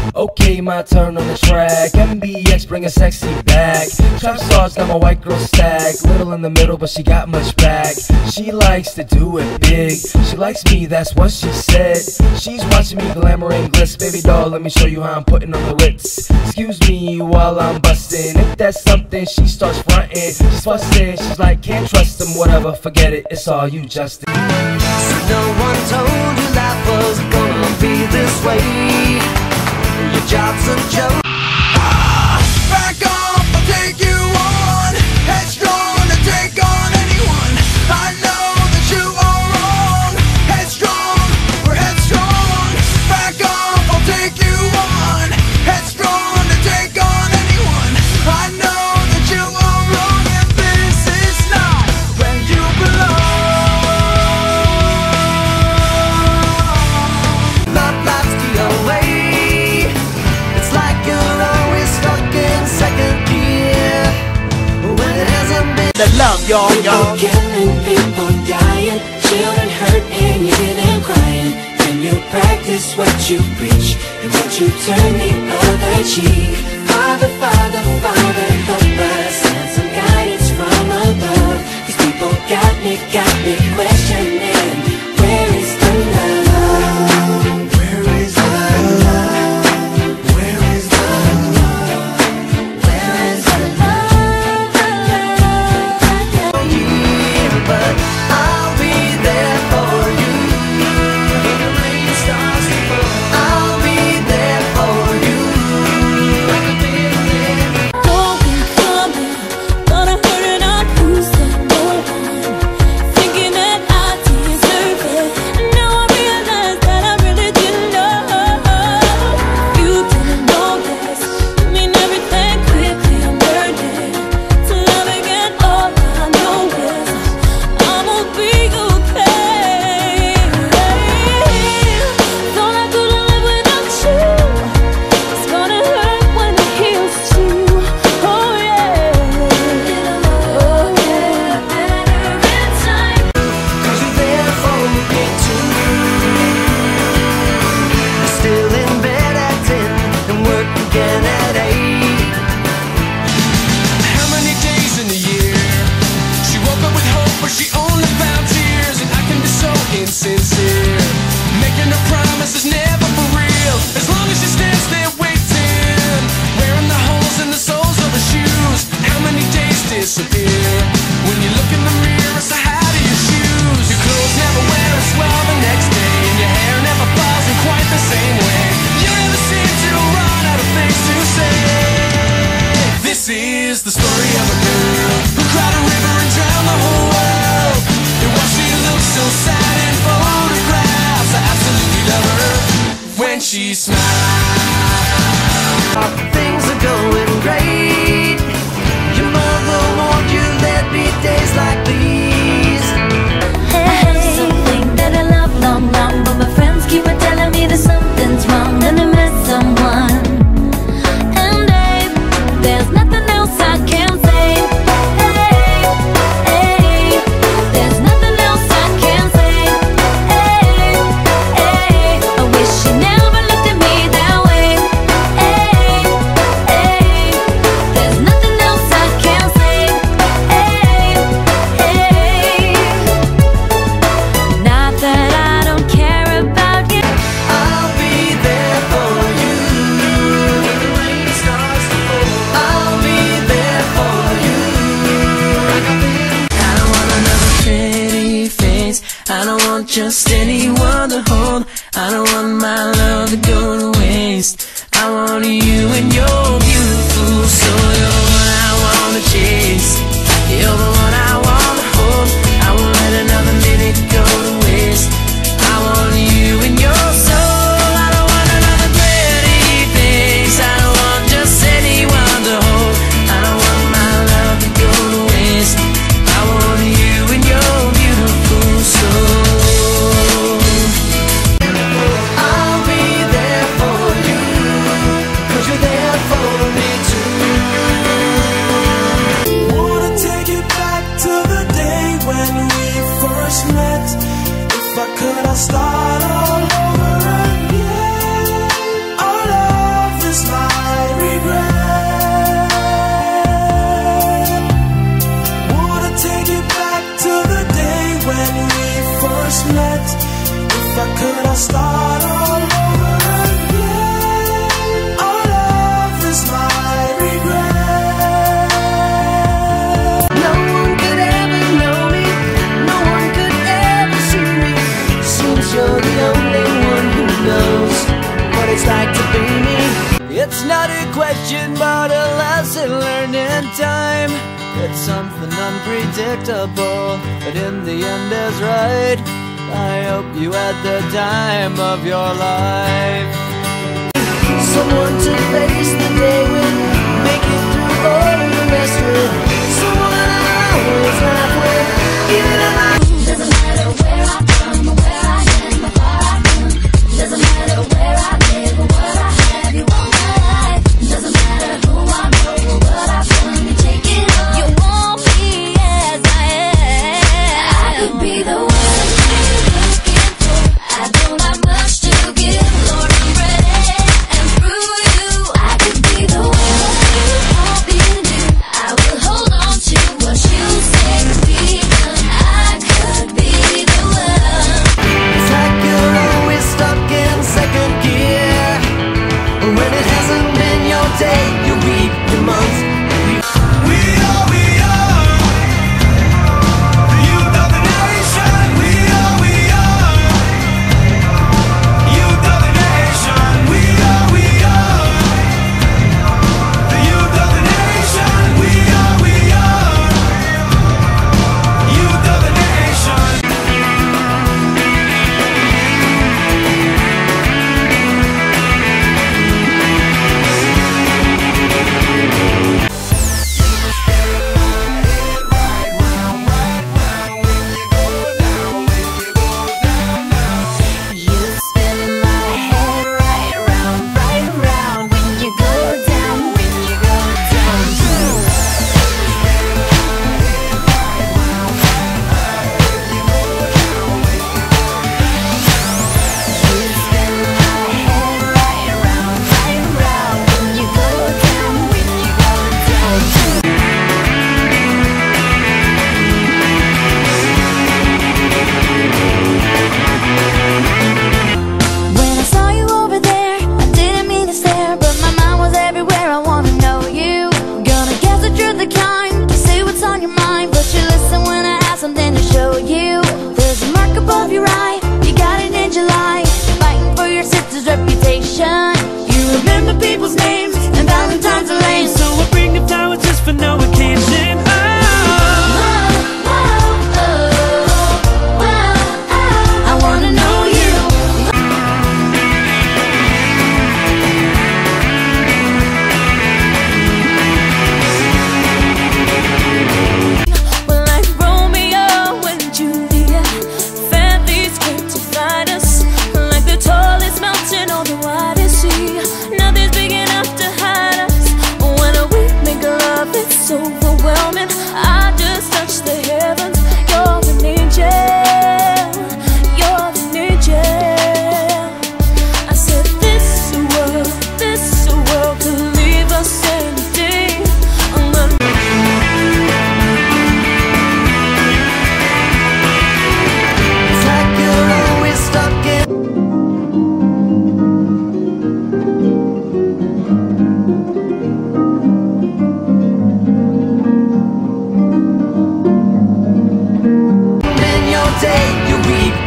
Okay, my turn on the track. MBX bring a sexy back. Trap stars got my white girl stacked. Little in the middle, but she got much back. She likes to do it big. She likes me, that's what she said. She's watching me glamour and glitz. Baby doll, let me show you how I'm putting on the Ritz. Excuse me while I'm busting. If that's something, she starts fronting. She's fussing, she's like, can't trust him. Whatever, forget it, it's all you, Justin. So no one told you life was gonna be this way. Your job's a joke. Back off, I'll take you on. Headstrong to take on anyone. I know that you are wrong. Headstrong, we're headstrong. Back off, I'll take you on. Headstrong to take on anyone. I know that you are wrong, and this is not where you belong. Not life's the way. It's like you're always stuck in second gear when it hasn't been. The love, y'all. People killing, people dying, children hurt and you hear them crying. When you practice what you preach and what you turn the other cheek. Father, Father, Father, help us and some guidance from above. These people got me questioning, where is the love? Where is the love? Where is the love? Where is the love? But I'll be there for you. When the rain starts to fall, I'll be there for you. Like a big man. Don't be coming, gonna hurt it on who said no one. Thinking that I deserve it, and now I realize that I really didn't know. You didn't know this, you mean everything quickly. I'm learning to love again. All I know is I'ma be okay. Thought I couldn't live without you. It's gonna hurt when it heals too. Oh yeah. Oh yeah. Better in time. 'Cause you're there for me too. You're still in bed at 10 and work again at 8. How many days in a year? She woke up with hope, but she only found tears. And I can be so insincere, making her promises never for real. As long as she stands there waiting, wearing the holes in the soles of her shoes. How many days disappear? When you look in the mirror, so how do your shoes? Your clothes never wear as well the next day, and your hair never falls in quite the same way. You never seem to run out of things to say. This is the story of a girl who cried a river and drowned the whole world. And while she looks so sad in photographs, I absolutely love her when she smiles. Things are going great. Your mother warned you there'd be days like these. I have something that I love long, but my friends keep on telling me that something's wrong and I met someone. And babe, there's nothing else I can say. Hey, there's nothing else I can say. Hey, I wish you never looked at me that way. Hey, there's nothing else I can say. Not that I don't care about you. I'll be there for you. When the rain starts to fall, I'll be there for you. Like a big. I don't want another pretty face. I don't want just anyone to hold. I don't want my love to go to waste. I want you and your beautiful soul. You're the one I wanna chase. You're the one I wanna hold. I won't let another minute go to waste. I want you and your soul. I don't want another pretty face. I don't want just anyone to hold. I don't want my love to go to waste. I want you and your beautiful soul. I'll be there for you, 'cause you're there for me too. Wanna take it back to the day when we first met. If I could, I'll start all over again. Our love Could I start all over again? All of this my regret. No one could ever know me, no one could ever see me. Seems you're the only one who knows what it's like to be me. It's not a question, but a lesson learned in time. It's something unpredictable, but in the end is right. I hope you had the time of your life. Someone to face the day with, make it through all of the rest with. Someone I always laugh with, even if I. Doesn't matter where I come or where I am or far I've come. Doesn't matter where I live or what I have, you want my life. Doesn't matter who I know or what I've done, you take it all. You want me as I am. I could be the one you're looking for. I don't have much to give, Lord, I'm ready. And through you, I could be the one you want me to do. I will hold on to what you say could be done. I could be the one. It's like you're always stuck in second gear. When it hasn't been your day, your week, your month. We are the youth of the nation. We are youth of the nation. We are the youth of the nation. We are youth of the nation. You spin my head right round when you go down, when you go down. You spin my head right round when you go down, when you go down. When I saw you over there, I didn't mean to stare, but my mind was everywhere. I wanna know you. Gonna guess that you're the kind to say what's on your mind, but you listen when I have something to show you. There's a mark above your eye, you got it in July, fighting for your sister's reputation. You remember people's names and Valentine's are lame, so I bring the flowers just for no occasion. I wanna know you. We're like Romeo and Juliet, family script to find us, like the tallest mountain on the widest sea. Nothing's big enough to hide us. When we make love, it's overwhelming. I just touch the heavens. You're an angel. You're an angel. I said this world could leave us any day. It's like you're always stuck in. Been your day, your week,